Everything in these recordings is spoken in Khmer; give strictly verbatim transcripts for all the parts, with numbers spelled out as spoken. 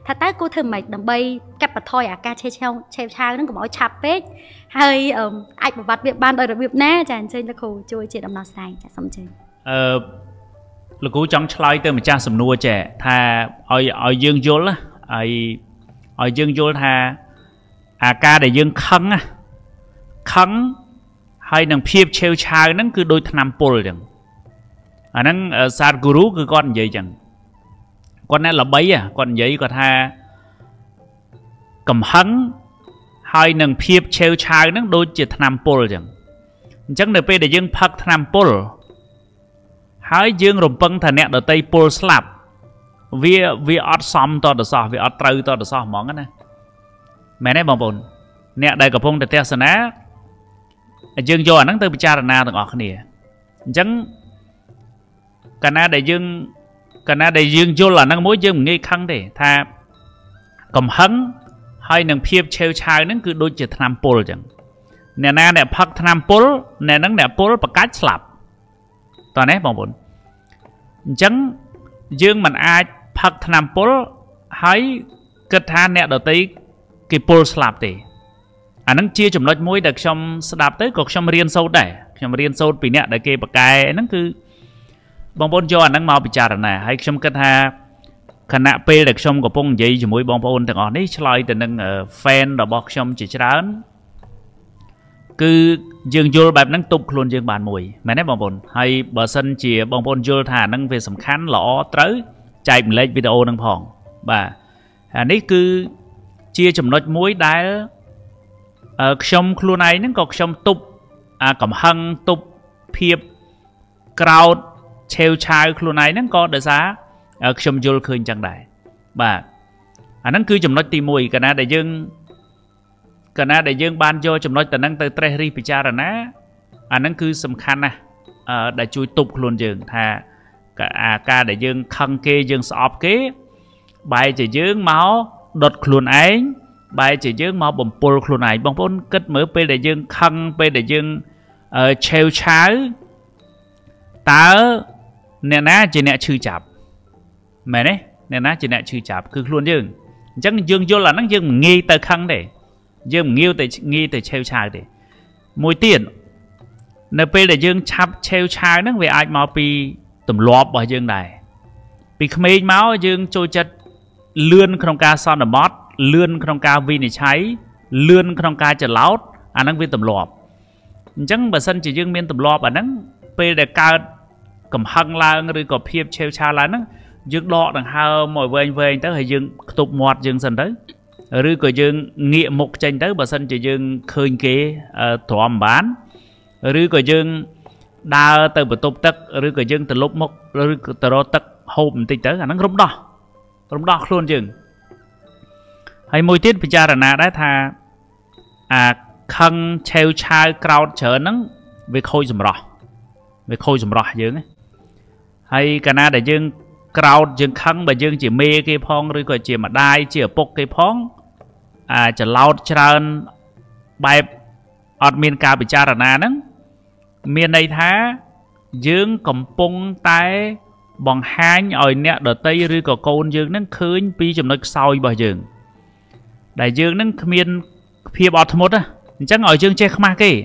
ថាតើគូធ្វើមិនដើម្បីកាត់បន្ថយអាការឆេះឆាវឆេះឆាវហ្នឹងកុំឲ្យឆាប់ពេកហើយអាចបវត្តវាបានដោយរបៀបណាចាអញ្ជើញលោកគ្រូជួយជាដំណោះស្រាយចាសូមអញ្ជើញអឺលោកគ្រូចង់ឆ្លើយទៅម្ចាស់សំណួរចាថាឲ្យឲ្យយើងយល់ហើយឲ្យយើងយល់ថាអាការដែលយើងខឹងខឹងហើយនឹងភាពឆេវឆាវហ្នឹងគឺដូចថ្នាំពុលអញ្ចឹងអាហ្នឹងសាទគូរូគឺគាត់និយាយអញ្ចឹងគាត់អ្នកល្បីគាត់និយាយគាត់ថាកំហឹងហើយនឹងភាពឆេវឆាវហ្នឹងដូចជាថ្នាំពុលអញ្ចឹងអញ្ចឹងនៅពេលដែលយើងផឹកថ្នាំពុលហើយយើងរំពឹងថាអ្នកដតីពុលស្លាប់វាវាអត់សមតទៅសោះវាអត់ត្រូវតទៅសោះហ្មងណាមែនទេបងប្អូនអ្នកដែលកំពុងតែទស្សនាយើងយកអាហ្នឹងទៅពិចារណាទាំងអស់គ្នាអញ្ចឹងកាលណាដែលយើងកាលណាដែលយើងយល់អាហ្នឹងមួយយើងមិនងាយខឹងទេថាកំហឹងហើយនឹងភាពឆេវឆាវហ្នឹងគឺដូចជាថ្នាំពុលអញ្ចឹងអ្នកណាអ្នកផឹកថ្នាំពុលអ្នកហ្នឹងអ្នកពុលប្រកាច់ស្លាប់តើណាបងប្អូនអញ្ចឹងយើងមិនអាចផឹកថ្នាំពុលហើយគិតថាអ្នកដតីគេពុលស្លាប់ទេអាហ្នឹងជាចំណុចមួយដែលខ្ញុំស្ដាប់ទៅក៏ខ្ញុំរៀនសូត្រដែរខ្ញុំរៀនសូត្រពីអ្នកដែលគេបកកែហ្នឹងគឺបងប្អូនយកអាហ្នឹងមកពិចារណាហើយខ្ញុំគិតថាខណៈពេលដែលខ្ញុំកំពុងនិយាយជាមួយបងប្អូនទាំងអស់នេះឆ្លើយទៅនឹង fan របស់ខ្ញុំជាច្រើនគឺយើងយល់បែបហ្នឹងទប់ខ្លួនយើងបានមួយមែនទេបងប្អូនហើយបើសិនជាបងប្អូនយល់ថាហ្នឹងវាសំខាន់ល្អត្រូវចែកម្លែកវីដេអូហ្នឹងផងបាទអានេះគឺជាចំណុចមួយដែលខ្ញុំខ្លួនឯងហ្នឹងក៏ខ្ញុំទប់អាកំហឹងទប់ភាពក្រោតឆេវឆាវខ្លួនឯងហ្នឹងក៏ដោយសារខ្ញុំយល់ឃើញចឹងដែរបាទអាហ្នឹងគឺចំណុចទីមួយកាលណាដែលយើងកាលណាដែលយើងបានយកចំណុចទៅហ្នឹងទៅត្រេះរិះពិចារណាអាហ្នឹងគឺសំខាន់ណាស់ដែលជួយទប់ខ្លួនយើងថាអាការដែលយើងខឹងគេយើងស្អប់គេបែរជាយើងមកដុតខ្លួនឯងបែរជាយើងមកបំពុលខ្លួនឯងបងប្អូនគិតមើលពេលដែលយើងខឹងពេលដែលយើងឆេវឆាវតើអ្នកណាជាអ្នកឈឺចាប់មែនទេអ្នកណាជាអ្នកឈឺចាប់គឺខ្លួនយើងអញ្ចឹងយើងយល់អាហ្នឹងយើងមិនងាយទៅខឹងទេយើងមិនងាយទៅងាយទៅឆេវឆាវទេមួយទៀតនៅពេលដែលយើងឆាប់ឆេវឆាវហ្នឹងវាអាចមកពីទម្លាប់របស់យើងដែរពីក្មេងមកយើងចូលចិត្តលឿនក្នុងការសន្មត់លឿនក្នុងការវិនិច្ឆ័យលឿនក្នុងការច្រឡោតអាហ្នឹងវាទម្លាប់អញ្ចឹងបើសិនជាយើងមានទម្លាប់អាហ្នឹងពេលដែលកើតកំហឹងឡើងឬក៏ភាពឆេវឆាវឡើងហ្នឹងយើងដកដង្ហើមមកវែងវែងទៅហើយយើងខ្ទប់មាត់យើងសិនទៅឬក៏យើងងាកមុខចេញទៅបើសិនជាយើងឃើញគេទ្រាំបានឬក៏យើងដើរទៅបន្ទប់ទឹកឬក៏យើងទៅលុបមុខឬក៏ទៅរកទឹកហូបបន្តិចទៅអាហ្នឹងរំដោះរំដោះខ្លួនយើងហើយមួយទៀតពិចារណាដែរថាអាខឹងឆេវឆាវក្រោតច្រើនហ្នឹងវាខូចសម្រស់វាខូចសម្រស់យើងហើយកាលណាដែលយើងក្រោតយើងខឹងបើយើងជាមេគេផងឬក៏ជាម្ដាយជាឪពុកគេផងអាចឡោតច្រើនបែបអត់មានការពិចារណាហ្នឹងមានន័យថាយើងកំពុងតែបង្ហាញឲ្យអ្នកដតីឬក៏កូនយើងហ្នឹងឃើញពីចំណុចខ្សោយរបស់យើងដែលយើងហ្នឹងគ្មានភាពអត់ធ្មត់អញ្ចឹងឲ្យយើងចេះខ្មាស់គេ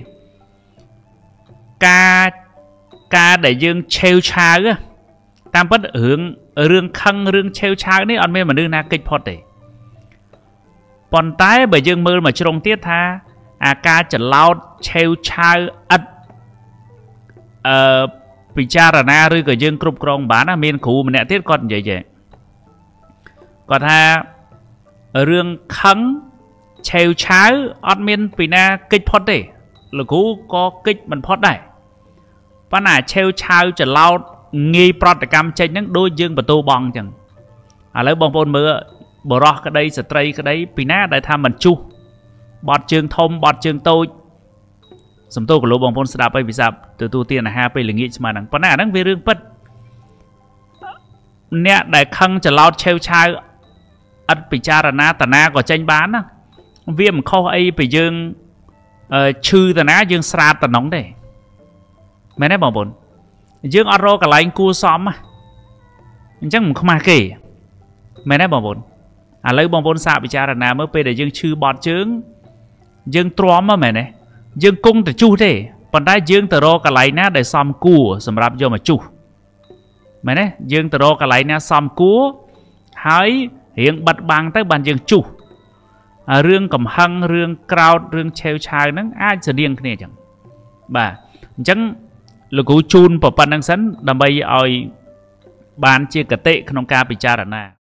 ការការដែលយើងឆេវឆាវតាមពិតរឿងរឿងខឹងរឿងឆេវឆាវនេះអត់មានមនុស្សណាគេចផុតទេប៉ុន្តែបើយើងមើលមកជ្រុងទៀតថាអាការច្រឡោតឆេវឆាវឥតអឺពិចារណាឬក៏យើងគ្រប់គ្រងបានណាមានគ្រូម្នាក់ទៀតគាត់និយាយគាត់ថារឿងខឹងឆេវឆាវអត់មានពីណាគេចផុតទេលោកគ្រូក៏គេចមិនផុតដែរប៉ុន្តែឆេវឆាវច្រឡោតងាយប្រតិកម្មចេញហ្នឹងដូចយើងបន្ទោបងអញ្ចឹងឥឡូវបងប្អូនមើលបរោះក្តីស្ត្រីក្តីពីណាដែលថាមិនជុះបត់ជើងធំបត់ជើងតូចសំទោសគីឡូបងប្អូនស្ដាប់ឲ្យពិសាបទទួលទានអាហារពេលល្ងាចស្មើហ្នឹងប៉ុន្តែអាហ្នឹងវារឿងពិតអ្នកដែលខឹងច្រឡោតឆេវឆាវឥតពិចារណាតាណាក៏ចេញបានណាវាមិនខុសអីពីយើងឈឺតាណាយើងស្រាតតំណងទេមែនទេបងប្អូនយើងអត់រកកន្លែងគួសមអញ្ចឹងមិនខ្មាស់គេមែនទេបងប្អូន à lấy bong vốn xạ bị cha là nào mới về để dương chư bọt trứng dương tróm mà mẹ này dương cung từ chu thế còn đây dương từ đó cả lấy nè để xăm cua sầm rạp vô mà chu mẹ này dương từ đó cả lấy nè xăm cua hãy hiện bật bằng tới bàn dương chu à, rương cầm hăng rương crowd rương treo chai nó ai sẽ điên cái này chẳng bà chẳng là cú chun vào pan năng sắn đầm bay oi bàn chia cả tệ không ca bị cha là na